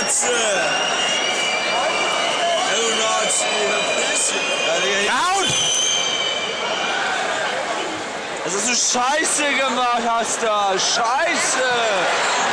Nazi! Du Nazi, verpiss dich! Out! Das hast du scheiße gemacht, hast du! Scheiße!